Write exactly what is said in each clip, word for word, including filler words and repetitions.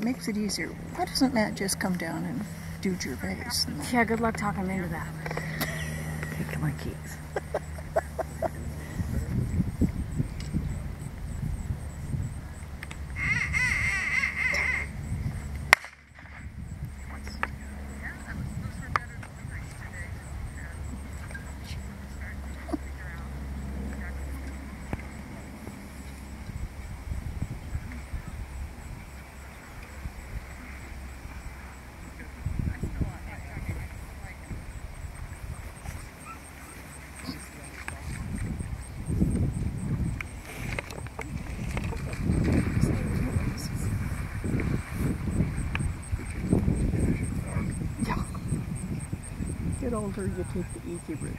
Makes it easier. Why doesn't Matt just come down and do Gervais? Yeah, good luck talking him into that. Take my keys. Get older, you take the easy route.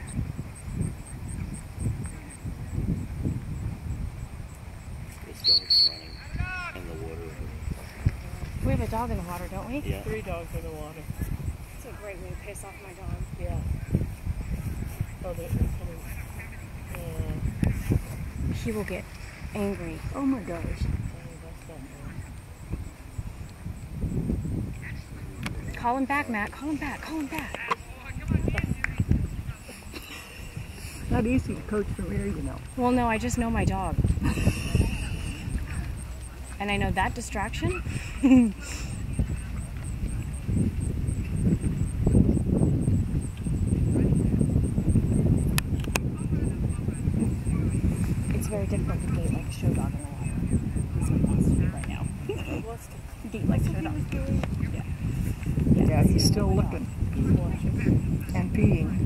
This dog's running in the water. We have a dog in the water, don't we? Yeah. Three dogs in the water. It's a great way to piss off my dog. Yeah. Oh, they're coming. Uh, He will get angry. Oh my gosh. Call him back, Matt. Call him back. Call him back. Not easy to coach from here, you know. Well, no, I just know my dog. And I know that distraction. It's very difficult to gate like a show dog in the water. That's what he wants to do right now. Gate like a show dog. Yeah. Yeah, Yeah, he's still looking he's watching. and peeing.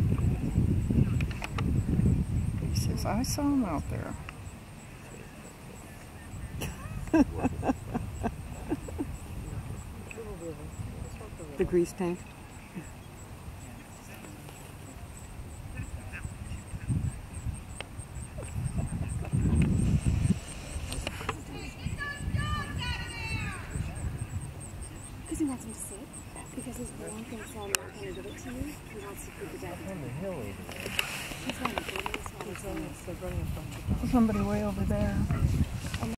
He says, I saw him out there. The grease tank. Because he wants him to sit. Because his brain thinks I'm not going to give it to you. He wants to keep it down. On the hill over there. He's going to do this one. He's running, they're running a bunch of dogs. Somebody way over there. And